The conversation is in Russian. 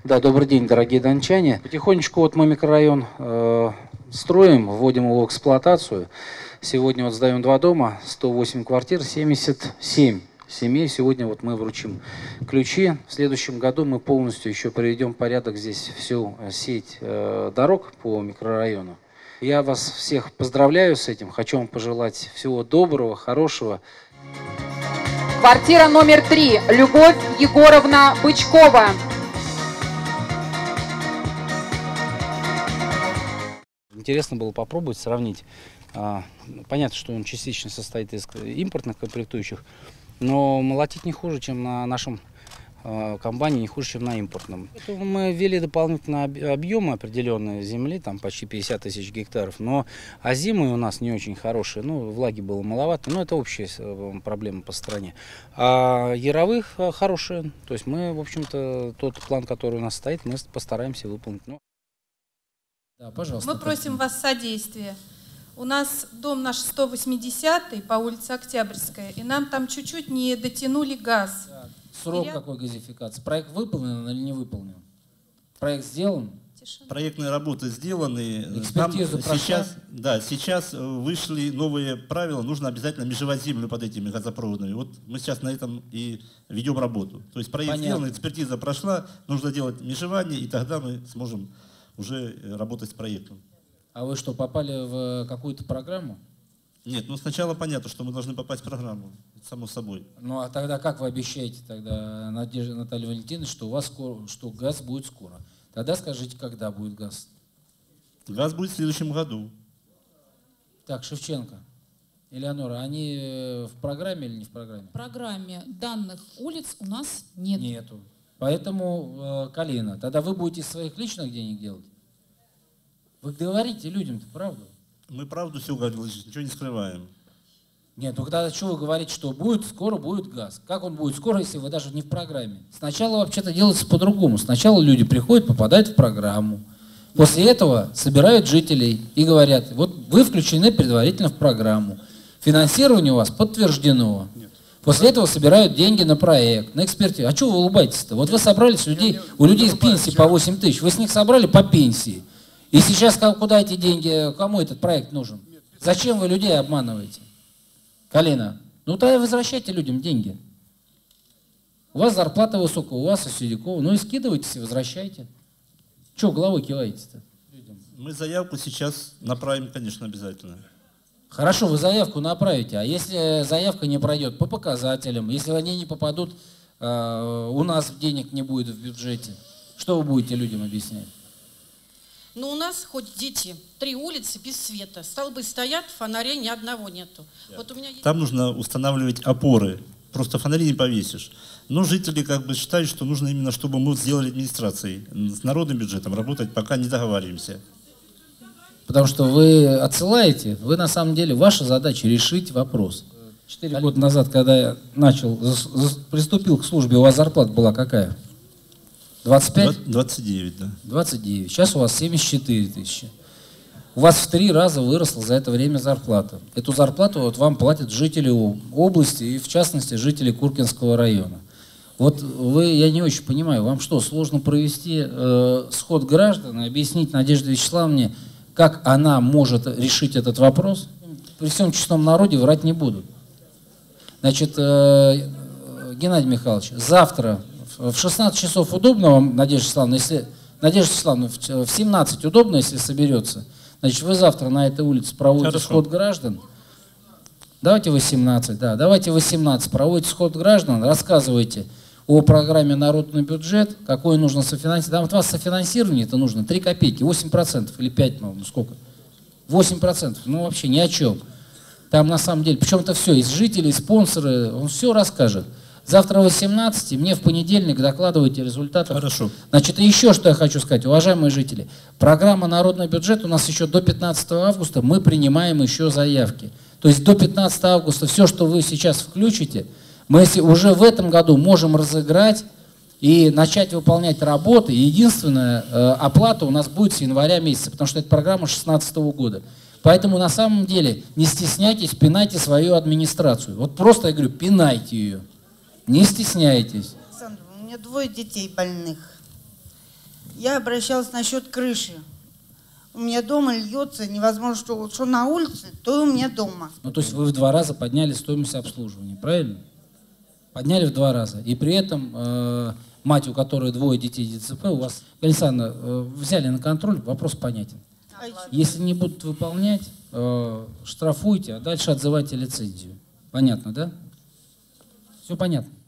Да, добрый день, дорогие дончане. Потихонечку вот мы микрорайон строим, вводим его в эксплуатацию. Сегодня вот сдаем 2 дома, 108 квартир, 77 семей. Сегодня вот мы вручим ключи. В следующем году мы полностью еще приведем в порядок здесь всю сеть дорог по микрорайону. Я вас всех поздравляю с этим. Хочу вам пожелать всего доброго, хорошего. Квартира номер 3. Любовь Егоровна Бычкова. Интересно было попробовать сравнить. Понятно, что он частично состоит из импортных комплектующих, но молотить не хуже, чем на нашем комбайне, не хуже, чем на импортном. Мы ввели дополнительные объемы определенные земли, там почти 50 тысяч гектаров, но озимые у нас не очень хорошие, влаги было маловато, но это общая проблема по стране. А яровых хорошие, то есть мы, в общем-то, тот план, который у нас стоит, мы постараемся выполнить. Да, пожалуйста. Мы просим вас содействия. У нас дом наш 180 по улице Октябрьская, и нам там чуть-чуть не дотянули газ. Да. Срок какой газификации? Проект выполнен или не выполнен? Проект сделан? Проектные работы сделаны. Экспертизу прошла? Сейчас вышли новые правила. Нужно обязательно межевать землю под этими газопроводами. Вот мы сейчас на этом и ведем работу. То есть проект сделан, экспертиза прошла, нужно делать межевание, и тогда мы сможем уже работать с проектом. А вы что, попали в какую-то программу? Нет, сначала понятно, что мы должны попасть в программу, само собой. А тогда как вы обещаете тогда, Надежда Наталья Валентиновна, что у вас что газ будет скоро? Тогда скажите, когда будет газ? Газ будет в следующем году. Так, Шевченко, Элеонора, они в программе или не в программе? В программе данных улиц у нас нет. Нету. Поэтому, Калина, тогда вы будете из своих личных денег делать? Вы говорите людям-то правду. Мы правду все говорим, ничего не скрываем. Нет, тогда что вы говорите, что скоро будет газ? Как он будет скоро, если вы даже не в программе? Сначала вообще-то делается по-другому. Сначала люди приходят, попадают в программу. После этого собирают жителей и говорят, вот вы включены предварительно в программу. Финансирование у вас подтверждено. После этого собирают деньги на проект, на экспертизу. А что вы улыбаетесь-то? Вот вы собрали с людей, у людей пенсии по 8 тысяч, вы с них собрали по пенсии. И сейчас куда эти деньги, кому этот проект нужен? Зачем вы людей обманываете? Калина, тогда возвращайте людям деньги. У вас зарплата высокая, у вас и Сидякова, и скидывайтесь и возвращайте. Чего головой киваете-то? Мы заявку сейчас направим, конечно, обязательно. Хорошо, вы заявку направите, а если заявка не пройдет по показателям, если они не попадут, у нас денег не будет в бюджете, что вы будете людям объяснять? У нас хоть дети, 3 улицы без света. Столбы стоят, фонарей ни одного нету. Вот у меня есть... Там нужно устанавливать опоры. Просто фонари не повесишь. Но жители считают, что нужно именно, чтобы мы сделали администрацией. С народным бюджетом работать пока не договариваемся. Потому что вы отсылаете, вы на самом деле, ваша задача решить вопрос. 4 года назад, когда я приступил к службе, у вас зарплата была какая? 25? 29, да. 29. Сейчас у вас 74 тысячи. У вас в 3 раза выросла за это время зарплата. Эту зарплату вам платят жители области и, в частности, жители Куркинского района. Я не очень понимаю, вам что, сложно провести сход граждан и объяснить Надежде Вячеславовне, как она может решить этот вопрос? При всем честном народе врать не будут. Значит, Геннадий Михайлович, завтра в 16 часов удобно вам, Надежда Вячеславовна, в 17 удобно, если соберется? Значит, вы завтра на этой улице проводите сход граждан. Давайте 18, давайте 18. Проводите сход граждан, рассказывайте о программе «Народный бюджет», какое нужно софинансирование. Там от вас софинансирование-то нужно 3 копейки, 8% или 5%, сколько? 8%, вообще ни о чем. Там на самом деле, причем это все, из жителей, спонсоры, он все расскажет. Завтра в 18, мне в понедельник докладывайте результаты. Хорошо. Значит, еще что я хочу сказать, уважаемые жители. Программа «Народный бюджет» у нас еще до 15 августа, мы принимаем еще заявки. То есть до 15 августа все, что вы сейчас включите, мы уже в этом году можем разыграть и начать выполнять работы. Единственная оплата у нас будет с января месяца, потому что это программа 2016 года. Поэтому на самом деле не стесняйтесь, пинайте свою администрацию. Вот просто я говорю, пинайте ее. Не стесняйтесь. Александр, у меня 2 детей больных. Я обращалась насчет крыши. У меня дома льется, невозможно, что на улице, то и у меня дома. Ну, то есть вы в 2 раза подняли стоимость обслуживания, правильно? Подняли в 2 раза. И при этом мать, у которой 2 детей ДЦП, у вас, Александра, взяли на контроль, вопрос понятен. Если не будут выполнять, штрафуйте, а дальше отзывайте лицензию. Понятно, да? Все понятно.